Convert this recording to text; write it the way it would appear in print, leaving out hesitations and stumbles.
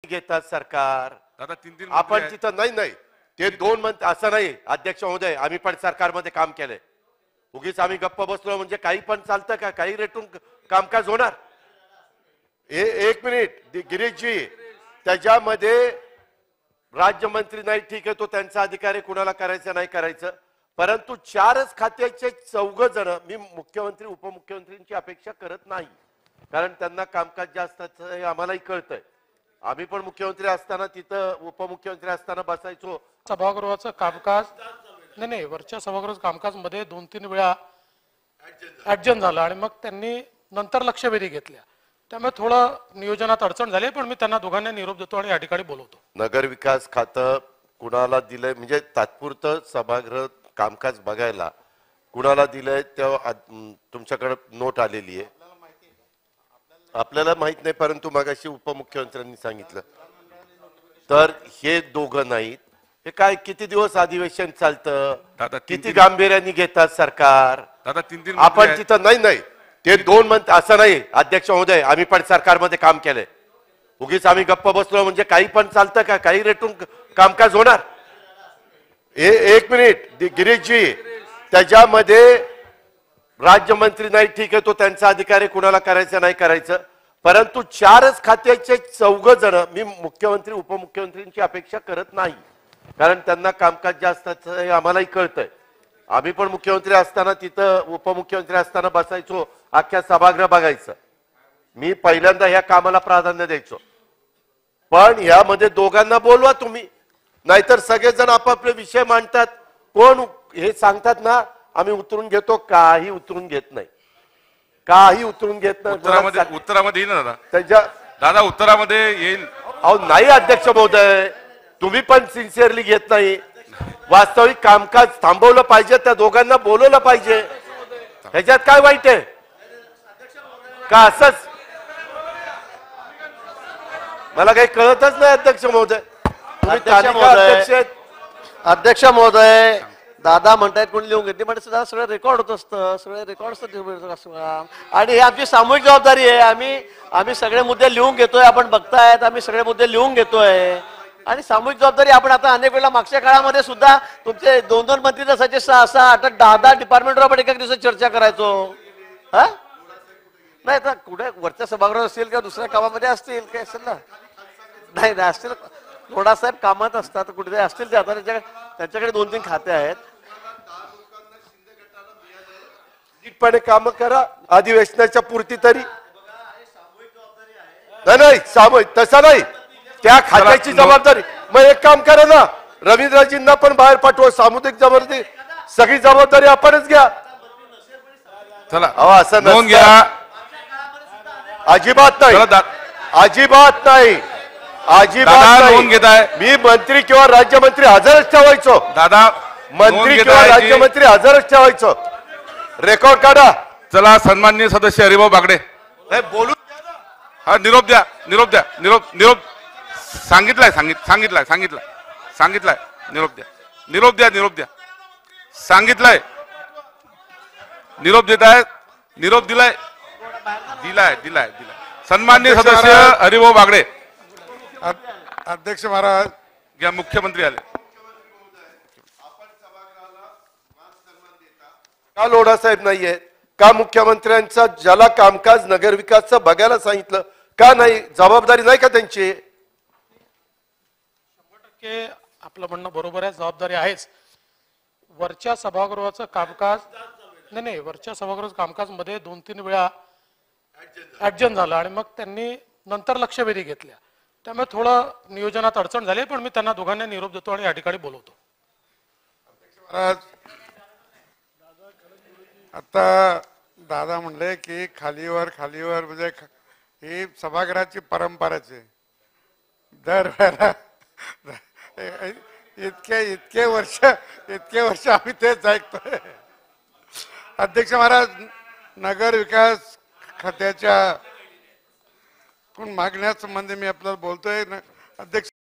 घेतात सरकार. दादा 3-3 आपण तिथं नाही ते 2 मंत्री असं नाही अध्यक्ष महोदय, आम्ही पण सरकारमध्ये काम केलंय. उगीच आम्ही गप्प बसलो म्हणजे काही पण चालतं का? काही रेटून कामकाज होणार? एक मिनिट गिरीशजी, त्याच्यामध्ये राज्यमंत्री नाही, ठीक आहे, तो त्यांचा अधिकार आहे, कुणाला करायचं नाही करायचं, परंतु 4च खात्याचे 4 जण मी मुख्यमंत्री उपमुख्यमंत्र्यांची अपेक्षा करत नाही, कारण त्यांना कामकाज जास्त हे आम्हालाही कळतंय. आम्ही पण मुख्यमंत्री असताना तिथं उपमुख्यमंत्री असताना बसायचो. सभागृहाचं कामकाज नाही वरच्या सभागृह कामकाज मध्ये 2-3 वेळा ऍडजस्ट झालं आणि मग त्यांनी नंतर लक्षवेधी घेतल्या, त्यामुळे थोडं नियोजनात अडचण झाली. पण मी त्यांना दोघांना निरोप देतो आणि या ठिकाणी बोलवतो. नगर विकास खातं कुणाला दिलंय म्हणजे तात्पुरतं सभागृह कामकाज बघायला कुणाला दिलंय तेव्हा तुमच्याकडे नोट आलेली आहे, आपल्याला माहित नाही, परंतु मगाशी उपमुख्यमंत्र्यांनी सांगितलं. तर हे दोघं नाहीत. हे काय किती दिवस अधिवेशन चालतं, किती गांभीर्याने घेतात सरकार. दादा 3-3 आपण तिथं नाही ते 2 मंत्री असं नाही अध्यक्ष महोदय, आम्ही पण सरकारमध्ये काम केलंय. उगीच आम्ही गप्प बसलो म्हणजे काही पण चालतं का? काही रेटून कामकाज होणार? एक मिनिट गिरीशजी, त्याच्यामध्ये राज्यमंत्री नाही, ठीक आहे, तो त्यांचा अधिकार आहे, कुणाला करायचं नाही करायचं, परंतु 4च खात्याचे 4 जण मी मुख्यमंत्री उपमुख्यमंत्र्यांची अपेक्षा करत नाही, कारण त्यांना कामकाज जास्त हे आम्हालाही कळतंय. आम्ही पण मुख्यमंत्री असताना तिथं उपमुख्यमंत्री असताना बसायचो, अख्ख्या सभागृह बघायचं. मी पहिल्यांदा ह्या कामाला प्राधान्य द्यायचो. पण यामध्ये दोघांना बोलवा तुम्ही, नाहीतर सगळेजण आपापले विषय मांडतात. कोण हे सांगतात ना आम्ही उतरून घेतो, काही उतरून घेत नाही, काही उतरून घेत नाही. उत्तरामध्ये येईल ना दादा? त्याच्या दादा उत्तरामध्ये येईल. अहो नाही अध्यक्ष महोदय, तुम्ही पण सिन्सिअरली घेत नाही. वास्तविक कामकाज थांबवलं पाहिजे, त्या दोघांना बोलवलं पाहिजे. ह्याच्यात काय वाईट आहे का? असंच मला काही कळतच नाही अध्यक्ष महोदय. अध्यक्ष महोदय दादा म्हणतायत कोणी लिहून घेतली म्हणजे सुद्धा सगळं रेकॉर्ड होत असतं, सगळे रेकॉर्ड. आणि ही आमची सामूहिक जबाबदारी आहे. आम्ही सगळे मुद्दे लिहून घेतोय, आपण बघतायत, आम्ही सगळे मुद्दे लिहून घेतोय आणि सामूहिक जबाबदारी. आपण आता अनेक वेळा मागच्या काळामध्ये सुद्धा तुमचे 2-2 मंत्री असायचे, 6-6, 8-8, 10-10 डिपार्टमेंटवर आपण एका दिवसात चर्चा करायचो. हा नाही तर कुठे वरच्या सभागृहात असतील किंवा दुसऱ्या कामामध्ये असतील काय असेल ना, नाही असतील, थोडासाहेब कामात असतात कुठे असतील ते. आता त्यांच्याकडे 2-3 खाते आहेत. नीटपणे काम करा अधिवेशनाच्या पुरती तरी. नाही सामूहिक तसं नाही, त्या खात्याची जबाबदारी. मग एक काम करा ना, रवींद्रजींना पण बाहेर पाठवा. सामुदायिक जबाबदारी सगळी जबाबदारी आपणच घ्या. चला असं नोंद घ्या. अजिबात नाही, अजिबात नाही, अजिबात नोंद घेताय. मी मंत्री किंवा राज्यमंत्री हजरच ठेवायचो. दादा मंत्री किंवा राज्यमंत्री हजरच ठेवायचो. रेकॉर्ड काढा. चला सन्माननीय सदस्य हरिभाऊ बागडे बोलू. हा निरोप द्या, निरोप द्या, निरोप सांगितलाय, निरोप द्या, सांगितलंय, निरोप देत आहेत, निरोप दिलाय. सन्माननीय सदस्य हरिभाऊ बागडे. अध्यक्ष महाराज या मुख्यमंत्री आले. का लोढा साहेब नाहीये का? मुख्यमंत्र्यांचा ज्याला कामकाज नगर विकासचं बघायला सांगितलं का नाही? जबाबदारी नाही का त्यांची? 100% आपलं म्हणणं बरोबर आहे, जबाबदारी आहेच. वरच्या सभागृहाचं कामकाज नाही वरच्या सभागृह कामकाज मध्ये 2-3 वेळा ऍडजस्ट झालं आणि मग त्यांनी नंतर लक्षवेधी घेतल्या, त्यामुळे थोडं नियोजनात अडचण झाली. पण मी त्यांना दोघांना निरोप देतो आणि या ठिकाणी बोलवतो. आता दादा म्हणले की खालीवर म्हणजे ही सभागृहाची परंपराच आहे. दरवेळेला इतके वर्ष आम्ही तेच ऐकतोय. अध्यक्ष महाराज, नगर विकास खात्याच्या मागण्यासंबंधी मी आपल्याला बोलतोय. अध्यक्ष